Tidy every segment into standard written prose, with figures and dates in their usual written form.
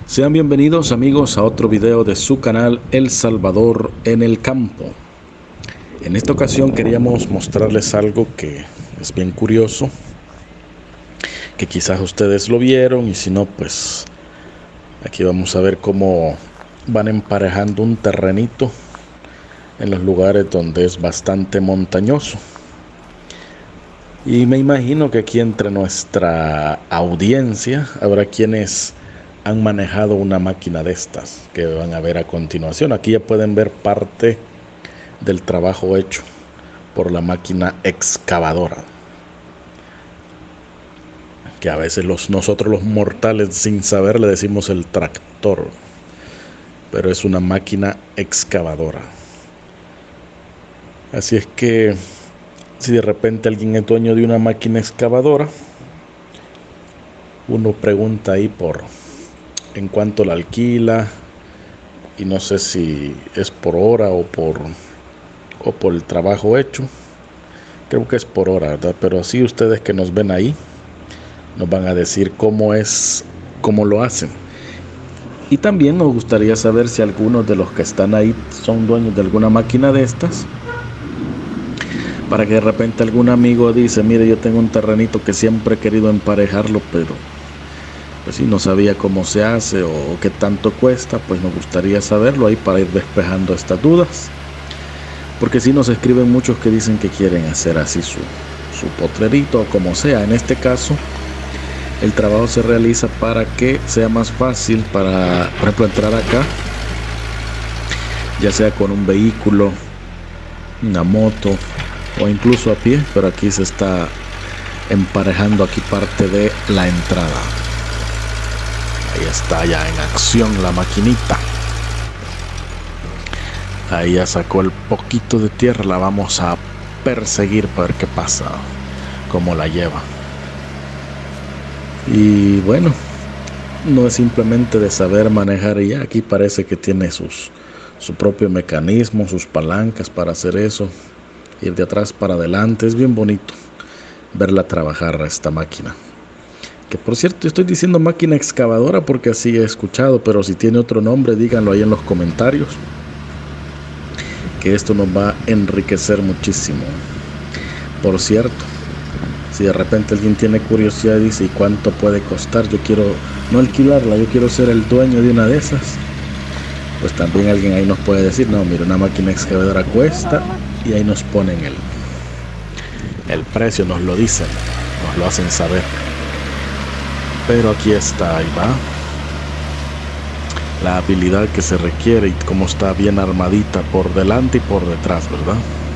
Sean bienvenidos amigos a otro video de su canal El Salvador en el Campo. En esta ocasión queríamos mostrarles algo que es bien curioso, que quizás ustedes lo vieron y si no, pues aquí vamos a ver cómo van emparejando un terrenito en los lugares donde es bastante montañoso. Y me imagino que aquí entre nuestra audiencia habrá quienes han manejado una máquina de estas que van a ver a continuación. Aquí ya pueden ver parte del trabajo hecho por la máquina excavadora, que a veces nosotros los mortales sin saber le decimos el tractor, pero es una máquina excavadora. Así es que si de repente alguien es dueño de una máquina excavadora, uno pregunta ahí en cuánto la alquila, y no sé si es por hora o por el trabajo hecho. Creo que es por hora, ¿verdad? Pero así ustedes que nos ven ahí nos van a decir cómo lo hacen. Y también nos gustaría saber si algunos de los que están ahí son dueños de alguna máquina de estas, para que de repente algún amigo dice: mire, yo tengo un terrenito que siempre he querido emparejarlo, pero pues si no sabía cómo se hace o qué tanto cuesta. Pues nos gustaría saberlo ahí para ir despejando estas dudas, porque si nos escriben muchos que dicen que quieren hacer así su potrerito o como sea. En este caso el trabajo se realiza para que sea más fácil para, por ejemplo, entrar acá, ya sea con un vehículo, una moto o incluso a pie, pero aquí se está emparejando aquí parte de la entrada. Ahí está ya en acción la maquinita. Ahí ya sacó el poquito de tierra. La vamos a perseguir para ver qué pasa, cómo la lleva. Y bueno, no es simplemente de saber manejar y ya. Aquí parece que tiene su propio mecanismo, sus palancas para hacer eso, ir de atrás para adelante. Es bien bonito verla trabajar a esta máquina, que por cierto estoy diciendo máquina excavadora porque así he escuchado, pero si tiene otro nombre díganlo ahí en los comentarios, que esto nos va a enriquecer muchísimo. Por cierto, si de repente alguien tiene curiosidad y dice: ¿y cuánto puede costar? Yo quiero no alquilarla, yo quiero ser el dueño de una de esas. Pues también alguien ahí nos puede decir: no, mira, una máquina excavadora cuesta, y ahí nos ponen el precio, nos lo dicen, nos lo hacen saber. Pero aquí está, ahí va la habilidad que se requiere y cómo está bien armadita por delante y por detrás, ¿verdad?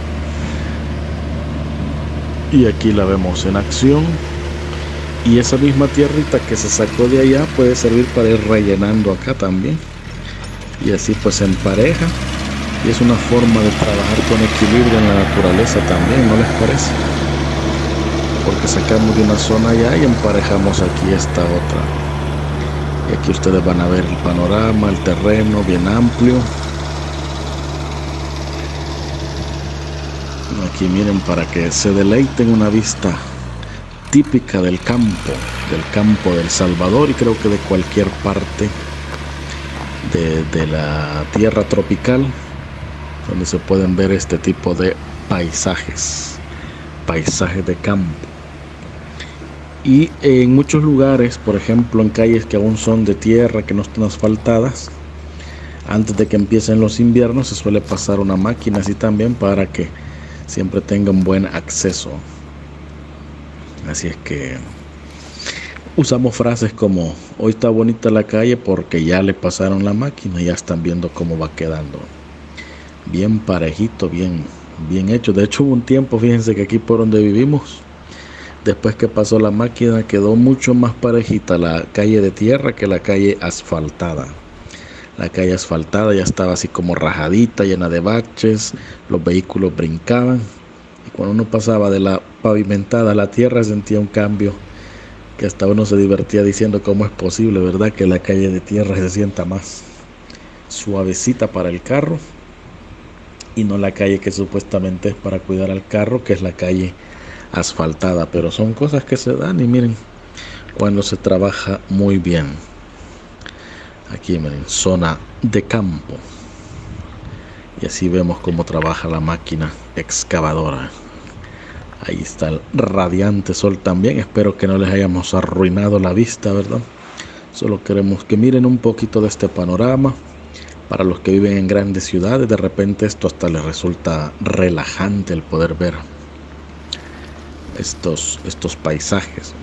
Y aquí la vemos en acción, y esa misma tierrita que se sacó de allá puede servir para ir rellenando acá también, y así pues se empareja, y es una forma de trabajar con equilibrio en la naturaleza también, ¿no les parece? Porque sacamos de una zona allá y emparejamos aquí esta otra, y aquí ustedes van a ver el panorama, el terreno bien amplio. Aquí miren, para que se deleiten, una vista típica del campo del Salvador, y creo que de cualquier parte de la tierra tropical, donde se pueden ver este tipo de paisajes de campo. Y en muchos lugares, por ejemplo en calles que aún son de tierra, que no están asfaltadas, antes de que empiecen los inviernos se suele pasar una máquina así también, para que siempre tengan buen acceso. Así es que usamos frases como: hoy está bonita la calle porque ya le pasaron la máquina, ya están viendo cómo va quedando bien parejito, bien hecho. De hecho hubo un tiempo, fíjense, que aquí por donde vivimos, después que pasó la máquina, quedó mucho más parejita la calle de tierra que la calle asfaltada. La calle asfaltada ya estaba así como rajadita, llena de baches, los vehículos brincaban, y cuando uno pasaba de la pavimentada a la tierra sentía un cambio que hasta uno se divertía diciendo: cómo es posible, ¿verdad?, que la calle de tierra se sienta más suavecita para el carro, y no la calle que supuestamente es para cuidar al carro, que es la calle asfaltada. Pero son cosas que se dan, y miren, cuando se trabaja muy bien. Aquí miren, zona de campo. Y así vemos cómo trabaja la máquina excavadora. Ahí está el radiante sol también. Espero que no les hayamos arruinado la vista, ¿verdad? Solo queremos que miren un poquito de este panorama. Para los que viven en grandes ciudades, de repente esto hasta les resulta relajante el poder ver estos paisajes.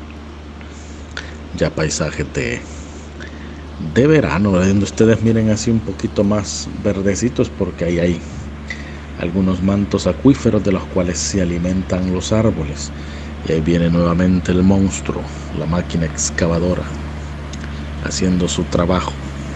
Ya paisajes de verano, donde ustedes miren así un poquito más verdecitos, porque ahí hay algunos mantos acuíferos de los cuales se alimentan los árboles. Y ahí viene nuevamente el monstruo, la máquina excavadora, haciendo su trabajo.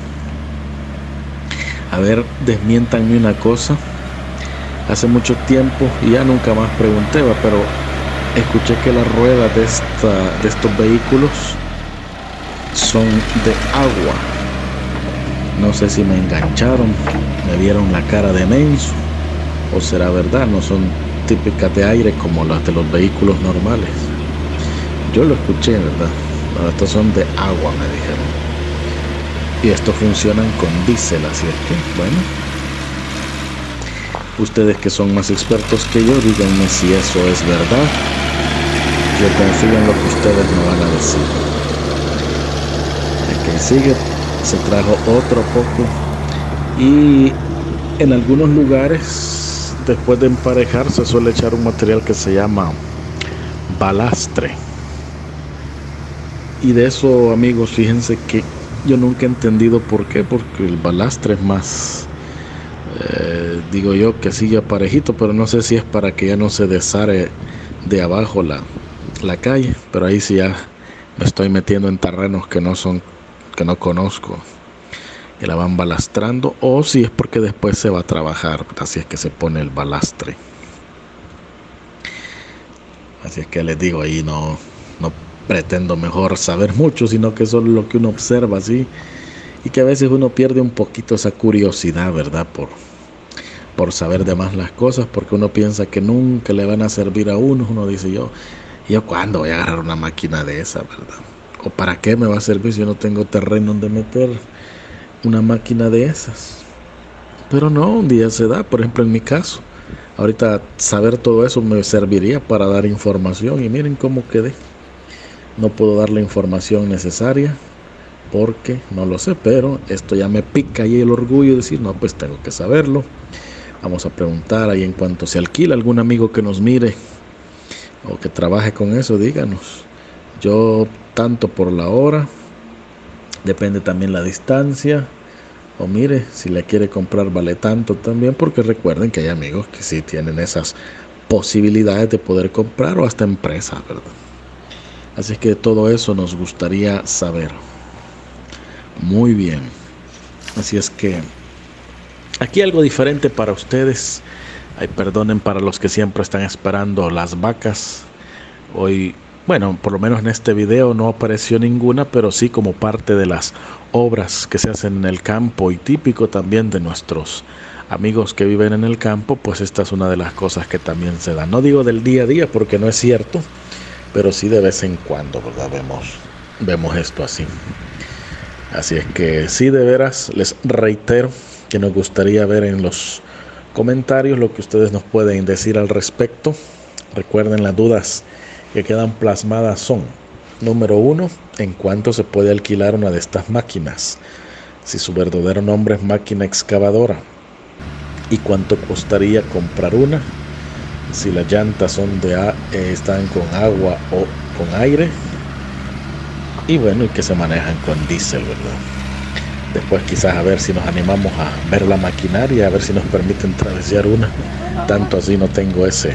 A ver, desmiéntanme una cosa. Hace mucho tiempo, y ya nunca más pregunté, pero escuché que las ruedas de estos vehículos son de agua. No sé si me engancharon, me vieron la cara de menso, o será verdad, no son típicas de aire como las de los vehículos normales. Yo lo escuché, ¿verdad? Pero estas son de agua, me dijeron. Y estos funcionan con diésel, así es que, bueno, ustedes que son más expertos que yo, díganme si eso es verdad. Yo confío en lo que ustedes me van a decir. El que sigue se trajo otro poco, y en algunos lugares después de emparejar se suele echar un material que se llama balastre. Y de eso, amigos, fíjense que yo nunca he entendido por qué, porque el balastre es más, digo yo, que sigue parejito, pero no sé si es para que ya no se desare de abajo la calle, pero ahí sí ya me estoy metiendo en terrenos que no conozco, y la van balastrando, o si es porque después se va a trabajar, así es que se pone el balastre. Así es que les digo, ahí no pretendo mejor saber mucho, sino que solo lo que uno observa así, y que a veces uno pierde un poquito esa curiosidad, ¿verdad? Por saber de más las cosas, porque uno piensa que nunca le van a servir a uno. Uno dice, yo ¿cuándo voy a agarrar una máquina de esa, verdad? ¿O para qué me va a servir si yo no tengo terreno donde meter una máquina de esas? Pero no, un día se da. Por ejemplo, en mi caso, ahorita saber todo eso me serviría para dar información, y miren cómo quedé. No puedo dar la información necesaria porque no lo sé, pero esto ya me pica ahí el orgullo de decir, no, pues tengo que saberlo. Vamos a preguntar ahí en cuanto se alquila, algún amigo que nos mire o que trabaje con eso, díganos. Yo tanto por la hora, depende también la distancia, o mire, si le quiere comprar vale tanto también, porque recuerden que hay amigos que sí tienen esas posibilidades de poder comprar, o hasta empresas, ¿verdad? Así que todo eso nos gustaría saber. Muy bien. Así es que aquí algo diferente para ustedes. Ay, perdonen para los que siempre están esperando las vacas. Hoy, bueno, por lo menos en este video no apareció ninguna, pero sí como parte de las obras que se hacen en el campo, y típico también de nuestros amigos que viven en el campo, pues esta es una de las cosas que también se dan. No digo del día a día porque no es cierto, pero sí de vez en cuando, ¿verdad? Vemos esto así. Así es que sí, de veras, les reitero que nos gustaría ver en los comentarios lo que ustedes nos pueden decir al respecto. Recuerden, las dudas que quedan plasmadas son: número 1, ¿en cuánto se puede alquilar una de estas máquinas? Si su verdadero nombre es máquina excavadora. ¿Y cuánto costaría comprar una? Si las llantas son están con agua o con aire, y bueno, y que se manejan con diésel, ¿verdad? Después quizás a ver si nos animamos a ver la maquinaria, a ver si nos permiten travesear una. Tanto así no tengo ese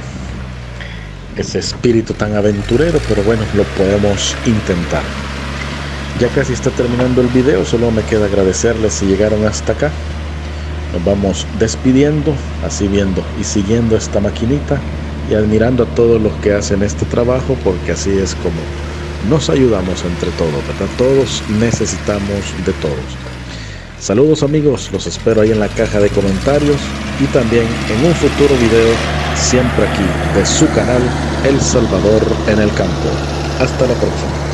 espíritu tan aventurero, pero bueno, lo podemos intentar. Ya casi está terminando el video, solo me queda agradecerles si llegaron hasta acá. Nos vamos despidiendo, así viendo y siguiendo esta maquinita y admirando a todos los que hacen este trabajo, porque así es como nos ayudamos entre todos, ¿verdad? Todos necesitamos de todos. Saludos, amigos, los espero ahí en la caja de comentarios, y también en un futuro video, siempre aquí de su canal El Salvador en el Campo. Hasta la próxima.